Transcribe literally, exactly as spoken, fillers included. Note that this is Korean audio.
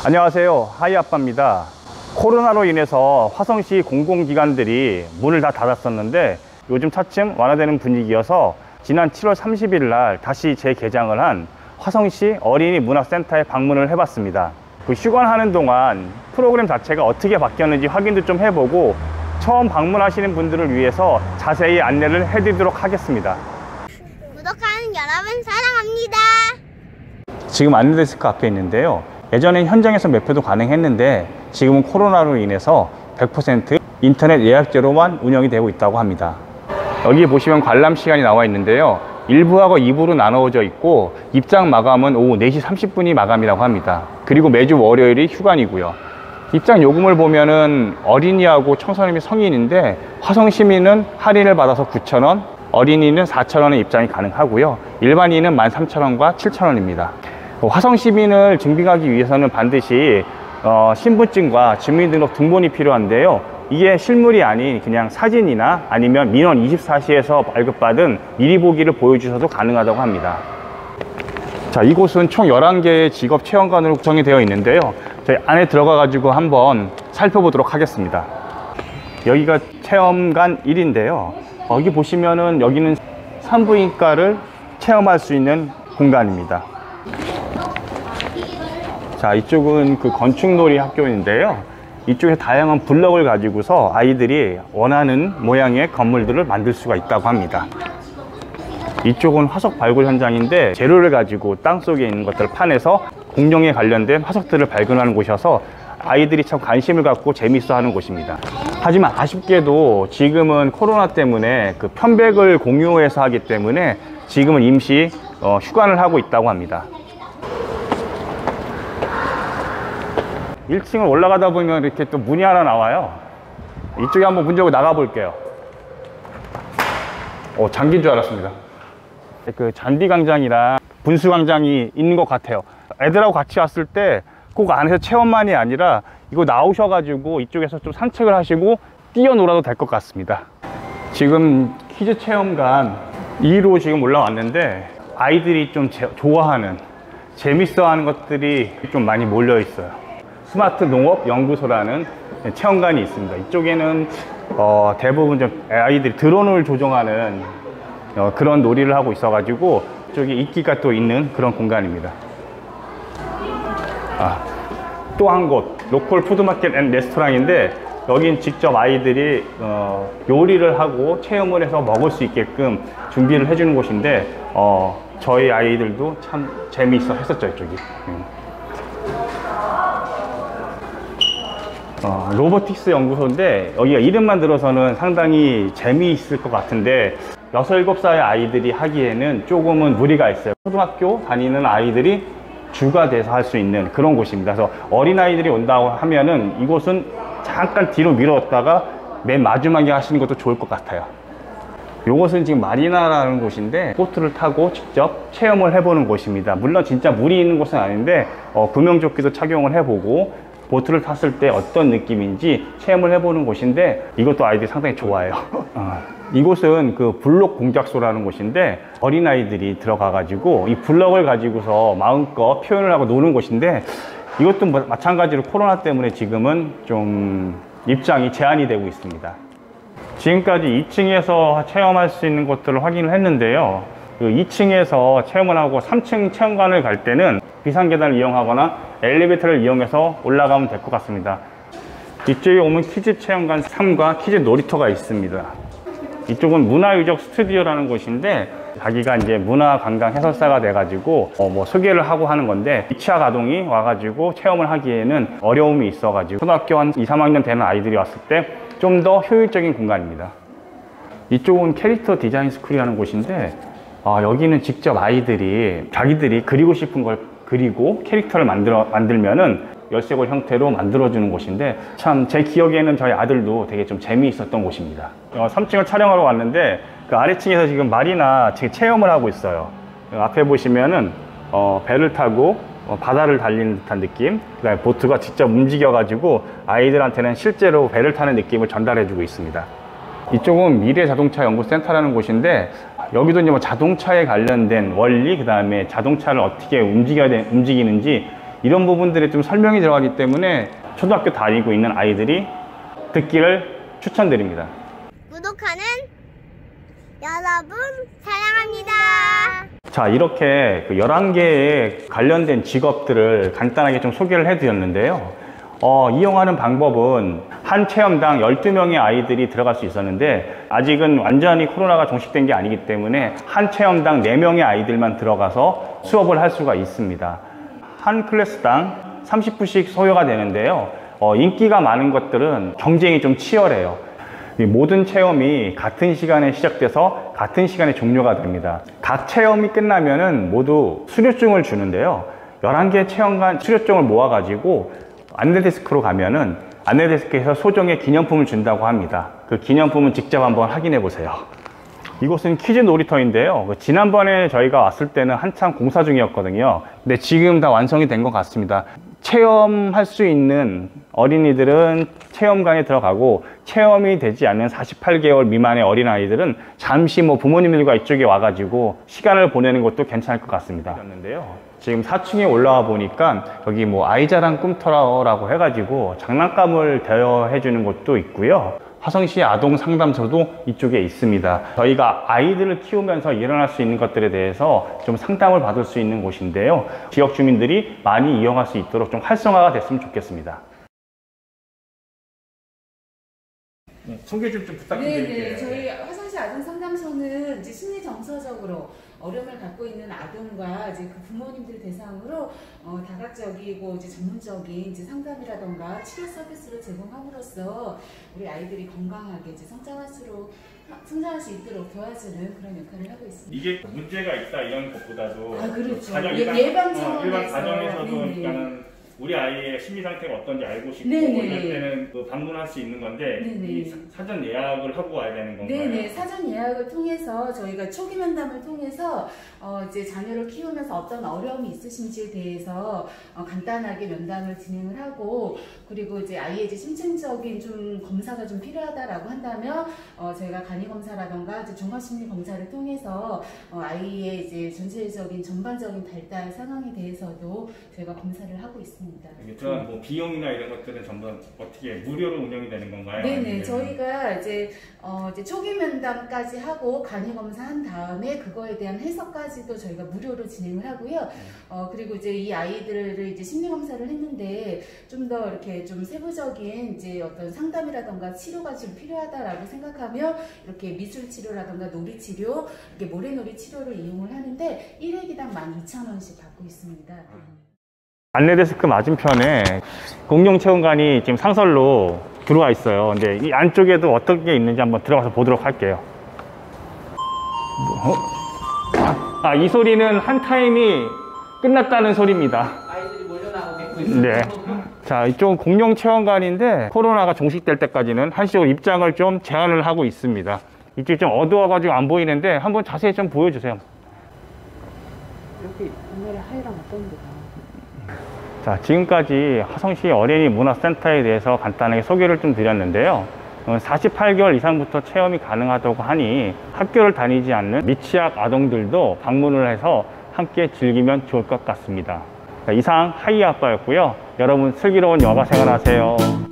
안녕하세요, 하이아빠입니다. 코로나로 인해서 화성시 공공기관들이 문을 다 닫았었는데 요즘 차츰 완화되는 분위기여서 지난 칠월 삼십일 날 다시 재개장을 한 화성시 어린이 문화센터에 방문을 해봤습니다. 그 휴관하는 동안 프로그램 자체가 어떻게 바뀌었는지 확인도 좀 해보고 처음 방문하시는 분들을 위해서 자세히 안내를 해드리도록 하겠습니다. 구독하는 여러분 사랑합니다. 지금 안내데스크 앞에 있는데요, 예전엔 현장에서 매표도 가능했는데 지금은 코로나로 인해서 백 퍼센트 인터넷 예약제로만 운영이 되고 있다고 합니다. 여기 보시면 관람 시간이 나와 있는데요, 일 부하고 이 부로 나누어져 있고 입장 마감은 오후 네 시 삼십 분이 마감이라고 합니다. 그리고 매주 월요일이 휴관이고요. 입장 요금을 보면은 어린이하고 청소년 및 성인인데 화성시민은 할인을 받아서 구천 원, 어린이는 사천 원에 입장이 가능하고요. 일반인은 만 삼천 원과 칠천 원입니다. 화성시민을 증빙하기 위해서는 반드시 어, 신분증과 주민등록 등본이 필요한데요, 이게 실물이 아닌 그냥 사진이나 아니면 민원 이십사 시에서 발급받은 미리 보기를 보여주셔도 가능하다고 합니다. 자, 이곳은 총 열한 개의 직업 체험관으로 구성이 되어 있는데요, 저희 안에 들어가 가지고 한번 살펴보도록 하겠습니다. 여기가 체험관 일인데요, 여기 보시면은 여기는 산부인과를 체험할 수 있는 공간입니다. 자, 이쪽은 그 건축놀이 학교인데요, 이쪽에 다양한 블럭을 가지고서 아이들이 원하는 모양의 건물들을 만들 수가 있다고 합니다. 이쪽은 화석 발굴 현장인데 재료를 가지고 땅속에 있는 것들을 파내서 공룡에 관련된 화석들을 발견하는 곳이어서 아이들이 참 관심을 갖고 재미있어 하는 곳입니다. 하지만 아쉽게도 지금은 코로나 때문에 그 편백을 공유해서 하기 때문에 지금은 임시 어, 휴관을 하고 있다고 합니다. 일 층을 올라가다 보면 이렇게 또 문이 하나 나와요. 이쪽에 한번 문 열고 나가 볼게요. 오, 잠긴 줄 알았습니다. 그 잔디광장이랑 분수광장이 있는 것 같아요. 애들하고 같이 왔을 때 꼭 안에서 체험만이 아니라 이거 나오셔가지고 이쪽에서 좀 산책을 하시고 뛰어놀아도 될 것 같습니다. 지금 키즈 체험관 이로 지금 올라왔는데 아이들이 좀 제, 좋아하는, 재밌어 하는 것들이 좀 많이 몰려 있어요. 스마트 농업 연구소라는 체험관이 있습니다. 이쪽에는 어, 대부분 좀 아이들이 드론을 조종하는 어, 그런 놀이를 하고 있어 가지고 이쪽에 인기가 또 있는 그런 공간입니다. 아, 또 한 곳, 로컬 푸드마켓 앤 레스토랑인데 여긴 직접 아이들이 어, 요리를 하고 체험을 해서 먹을 수 있게끔 준비를 해주는 곳인데 어, 저희 아이들도 참 재미있어 했었죠, 이쪽이. 음. 어, 로보틱스 연구소인데 여기가 이름만 들어서는 상당히 재미있을 것 같은데 여섯, 일곱 살의 아이들이 하기에는 조금은 무리가 있어요. 초등학교 다니는 아이들이 주가 돼서 할 수 있는 그런 곳입니다. 그래서 어린아이들이 온다고 하면은 이곳은 잠깐 뒤로 미뤘다가 맨 마지막에 하시는 것도 좋을 것 같아요. 이곳은 지금 마리나라는 곳인데 보트를 타고 직접 체험을 해보는 곳입니다. 물론 진짜 물이 있는 곳은 아닌데 어, 구명조끼도 착용을 해보고 보트를 탔을 때 어떤 느낌인지 체험을 해보는 곳인데 이것도 아이들이 상당히 좋아해요. 어, 이곳은 그 블록 공작소라는 곳인데 어린아이들이 들어가 가지고 이 블럭을 가지고서 마음껏 표현을 하고 노는 곳인데 이것도 마찬가지로 코로나 때문에 지금은 좀 입장이 제한이 되고 있습니다. 지금까지 이 층에서 체험할 수 있는 것들을 확인을 했는데요, 그 이 층에서 체험을 하고 삼 층 체험관을 갈 때는 비상계단을 이용하거나 엘리베이터를 이용해서 올라가면 될 것 같습니다. 이쪽에 오면 키즈 체험관 삼과 키즈 놀이터가 있습니다. 이쪽은 문화유적 스튜디오라는 곳인데 자기가 이제 문화관광 해설사가 돼가지고 어 뭐 소개를 하고 하는 건데 이 차 가동이 와가지고 체험을 하기에는 어려움이 있어가지고 초등학교 한 이, 삼 학년 되는 아이들이 왔을 때 좀 더 효율적인 공간입니다. 이쪽은 캐릭터 디자인 스쿨이라는 곳인데 어, 여기는 직접 아이들이 자기들이 그리고 싶은 걸 그리고 캐릭터를 만들어, 만들면은 열쇠고리 형태로 만들어주는 곳인데 참 제 기억에는 저희 아들도 되게 좀 재미있었던 곳입니다. 어, 삼 층을 촬영하러 왔는데 그 아래층에서 지금 마리나 체험을 하고 있어요. 앞에 보시면은 어, 배를 타고 어, 바다를 달리는 듯한 느낌, 그다음에 보트가 직접 움직여 가지고 아이들한테는 실제로 배를 타는 느낌을 전달해 주고 있습니다. 이쪽은 미래자동차연구센터라는 곳인데 여기도 이제 뭐 자동차에 관련된 원리, 그 다음에 자동차를 어떻게 움직여야 되, 움직이는지 이런 부분들에 좀 설명이 들어가기 때문에 초등학교 다니고 있는 아이들이 듣기를 추천드립니다. 구독하는 여러분 사랑합니다. 자, 이렇게 그 열한 개의 관련된 직업들을 간단하게 좀 소개를 해드렸는데요. 어, 이용하는 방법은 한 체험당 열두 명의 아이들이 들어갈 수 있었는데 아직은 완전히 코로나가 종식된 게 아니기 때문에 한 체험당 네 명의 아이들만 들어가서 수업을 할 수가 있습니다. 한 클래스당 삼십 분씩 소요가 되는데요. 어, 인기가 많은 것들은 경쟁이 좀 치열해요. 이 모든 체험이 같은 시간에 시작돼서 같은 시간에 종료가 됩니다. 각 체험이 끝나면은 모두 수료증을 주는데요. 열한 개 체험관 수료증을 모아가지고 안내데스크로 가면은 안내데스크에서 소정의 기념품을 준다고 합니다. 그 기념품은 직접 한번 확인해 보세요. 이곳은 퀴즈 놀이터인데요. 지난번에 저희가 왔을 때는 한참 공사 중이었거든요. 근데 지금 다 완성이 된 것 같습니다. 체험할 수 있는 어린이들은 체험관에 들어가고 체험이 되지 않는 사십팔 개월 미만의 어린아이들은 잠시 뭐 부모님들과 이쪽에 와가지고 시간을 보내는 것도 괜찮을 것 같습니다. 지금 사 층에 올라와 보니까 여기 뭐 아이자랑 꿈터라고 해가지고 장난감을 대여해 주는 곳도 있고요. 화성시 아동 상담소도 이쪽에 있습니다. 저희가 아이들을 키우면서 일어날 수 있는 것들에 대해서 좀 상담을 받을 수 있는 곳인데요. 지역 주민들이 많이 이용할 수 있도록 좀 활성화가 됐으면 좋겠습니다. 네, 소개 좀, 좀 부탁드릴게요. 네, 저희 화성시 아동 상담소는 이제 심리 정서적으로 어려움을 갖고 있는 아동과 이제 그 부모님들 대상으로 어, 다각적이고 이제 전문적인 이제 상담이라던가 치료 서비스를 제공함으로써 우리 아이들이 건강하게 이제 성장할 수 성장할 수 있도록 도와주는 그런 역할을 하고 있습니다. 이게 문제가 있다 이런 것보다도 아, 그렇죠. 가정, 예, 일반, 예방 어, 일반 차원에서. 가정에서도 네네. 그러니까는 우리 아이의 심리 상태가 어떤지 알고 싶고 네네. 이럴 때는 그 방문할 수 있는 건데 네네. 이 사- 사전 예약을 하고 와야 되는 건가요? 네네, 사전 예약을 통해서 저희가 초기 면담을 통해서 어 이제 자녀를 키우면서 어떤 어려움이 있으신지에 대해서 어 간단하게 면담을 진행을 하고, 그리고 이제 아이의 이제 심층적인 좀 검사가 좀 필요하다라고 한다면 어 저희가 간이 검사라던가 이제 종합심리 검사를 통해서 어 아이의 이제 전체적인 전반적인 발달 상황에 대해서도 저희가 검사를 하고 있습니다. 그런 뭐 비용이나 이런 것들은 전부 어떻게 무료로 운영이 되는 건가요? 네네, 아니면 저희가 이제 어 이제 초기 면담까지 하고 간이 검사한 다음에 그거에 대한 해석까지도 저희가 무료로 진행을 하고요. 어 그리고 이제 이 아이들을 이제 심리 검사를 했는데 좀 더 이렇게 좀 세부적인 이제 어떤 상담이라던가 치료가 좀 필요하다라고 생각하면 이렇게 미술 치료라던가 놀이 치료, 이렇게 모래놀이 치료를 이용을 하는데 일 회기당 만 이천 원씩 받고 있습니다. 안내데스크 맞은편에 공룡체험관이 지금 상설로 들어와 있어요. 근데 이 안쪽에도 어떤 게 있는지 한번 들어가서 보도록 할게요. 어? 아, 이 소리는 한 타임이 끝났다는 소리입니다. 아이들이 몰려나오고 있습니다. 네. 자, 이쪽은 공룡체험관인데 코로나가 종식될 때까지는 한시적으로 입장을 좀 제한을 하고 있습니다. 이쪽이 좀 어두워가지고 안 보이는데 한번 자세히 좀 보여주세요. 여기 오늘의 하이랑 어떤 데가? 자, 지금까지 화성시 어린이 문화센터에 대해서 간단하게 소개를 좀 드렸는데요. 사십팔 개월 이상부터 체험이 가능하다고 하니 학교를 다니지 않는 미취학 아동들도 방문을 해서 함께 즐기면 좋을 것 같습니다. 자, 이상 하이 아빠였고요. 여러분 슬기로운 여가 생활 하세요.